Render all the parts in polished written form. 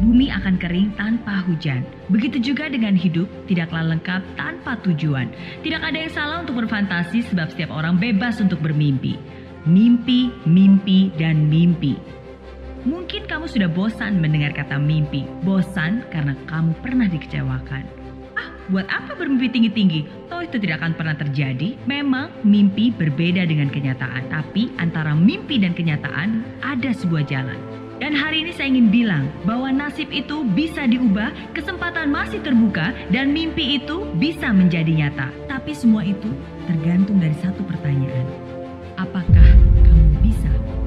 bumi akan kering tanpa hujan. Begitu juga dengan hidup, tidaklah lengkap tanpa tujuan. Tidak ada yang salah untuk berfantasi sebab setiap orang bebas untuk bermimpi. Mimpi, mimpi, dan mimpi. Mungkin kamu sudah bosan mendengar kata mimpi. Bosan karena kamu pernah dikecewakan. Buat apa bermimpi tinggi-tinggi? Toh itu tidak akan pernah terjadi. Memang mimpi berbeda dengan kenyataan. Tapi antara mimpi dan kenyataan ada sebuah jalan. Dan hari ini saya ingin bilang bahwa nasib itu bisa diubah, kesempatan masih terbuka, dan mimpi itu bisa menjadi nyata. Tapi semua itu tergantung dari satu pertanyaan. Apakah kamu bisa?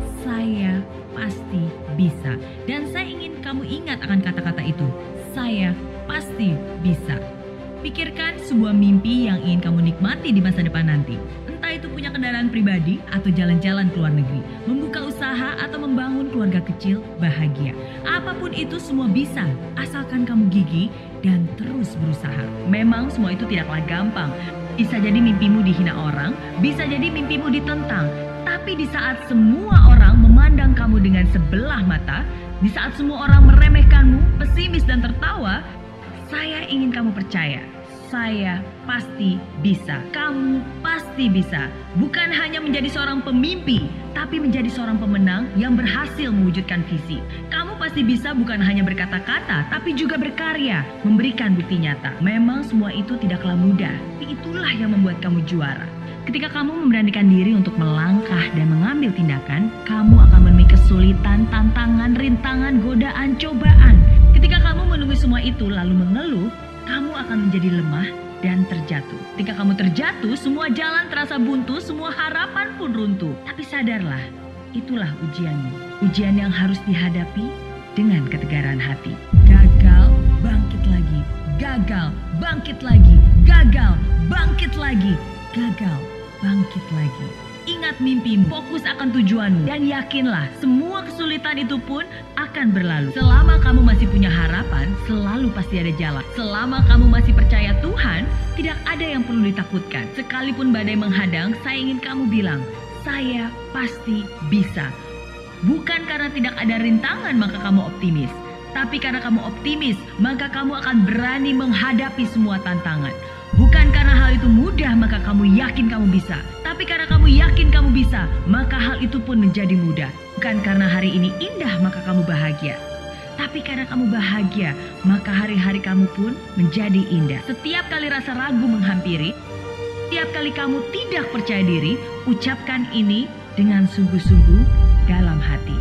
Saya pasti bisa. Dan saya ingin kamu ingat akan kata-kata itu. Saya pasti bisa. Pikirkan sebuah mimpi yang ingin kamu nikmati di masa depan nanti. Entah itu punya kendaraan pribadi atau jalan-jalan ke luar negeri, membuka usaha atau membangun keluarga kecil bahagia. Apapun itu semua bisa, asalkan kamu gigih dan terus berusaha. Memang semua itu tidaklah gampang. Bisa jadi mimpimu dihina orang, bisa jadi mimpimu ditentang. Tapi di saat semua orang memandang kamu dengan sebelah mata, di saat semua orang meremehkanmu, pesimis dan tertawa, saya ingin kamu percaya. Saya pasti bisa. Kamu pasti bisa. Bukan hanya menjadi seorang pemimpi, tapi menjadi seorang pemenang yang berhasil mewujudkan visi. Kamu pasti bisa bukan hanya berkata-kata, tapi juga berkarya, memberikan bukti nyata. Memang semua itu tidaklah mudah, tapi itulah yang membuat kamu juara. Ketika kamu memberanikan diri untuk melangkah dan mengambil tindakan, kamu akan menemui kesulitan, tantangan, rintangan, godaan, cobaan. Ketika kamu menunggu semua itu lalu mengeluh, kamu akan menjadi lemah dan terjatuh. Ketika kamu terjatuh, semua jalan terasa buntu, semua harapan pun runtuh. Tapi sadarlah, itulah ujianmu. Ujian yang harus dihadapi dengan ketegaran hati. Gagal, bangkit lagi. Gagal, bangkit lagi. Gagal, bangkit lagi. Gagal, bangkit lagi. Ingat mimpi, fokus akan tujuanmu, dan yakinlah semua kesulitan itu pun akan berlalu. Selama kamu masih punya harapan, selalu pasti ada jalan. Selama kamu masih percaya Tuhan, tidak ada yang perlu ditakutkan. Sekalipun badai menghadang, saya ingin kamu bilang, saya pasti bisa. Bukan karena tidak ada rintangan maka kamu optimis, tapi karena kamu optimis, maka kamu akan berani menghadapi semua tantangan. Bukan karena hal itu mudah maka kamu yakin kamu bisa, tapi karena kamu yakin kamu bisa, maka hal itu pun menjadi mudah. Bukan karena hari ini indah maka kamu bahagia, tapi karena kamu bahagia, maka hari-hari kamu pun menjadi indah. Setiap kali rasa ragu menghampiri, setiap kali kamu tidak percaya diri, ucapkan ini dengan sungguh-sungguh dalam hati.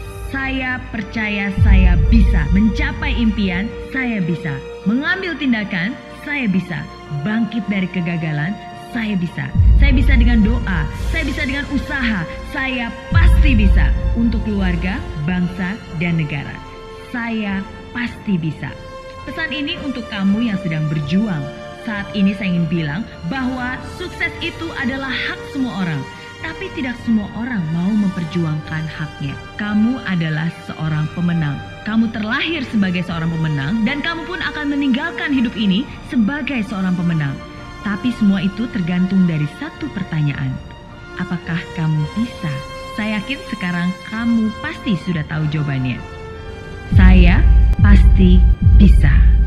Saya percaya saya bisa mencapai impian, saya bisa mengambil tindakan, saya bisa bangkit dari kegagalan, saya bisa. Saya bisa dengan doa, saya bisa dengan usaha, saya pasti bisa untuk keluarga, bangsa, dan negara. Saya pasti bisa. Pesan ini untuk kamu yang sedang berjuang. Saat ini saya ingin bilang bahwa sukses itu adalah hak semua orang. Tapi tidak semua orang mau memperjuangkan haknya. Kamu adalah seorang pemenang. Kamu terlahir sebagai seorang pemenang dan kamu pun akan meninggalkan hidup ini sebagai seorang pemenang. Tapi semua itu tergantung dari satu pertanyaan. Apakah kamu bisa? Saya yakin sekarang kamu pasti sudah tahu jawabannya. Saya pasti bisa.